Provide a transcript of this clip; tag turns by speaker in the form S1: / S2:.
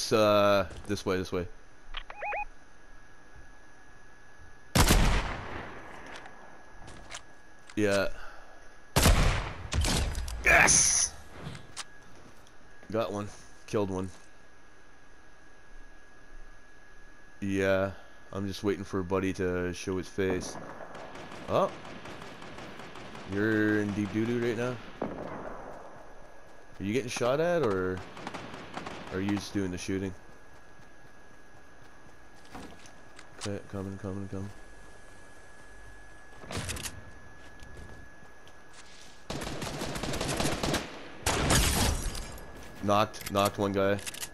S1: It's this way, this way. Yeah. Yes! Got one. Killed one. Yeah. I'm just waiting for a buddy to show his face. Oh. You're in deep doo-doo right now? Are you getting shot at, or are you just doing the shooting? Okay, coming. Knocked one guy.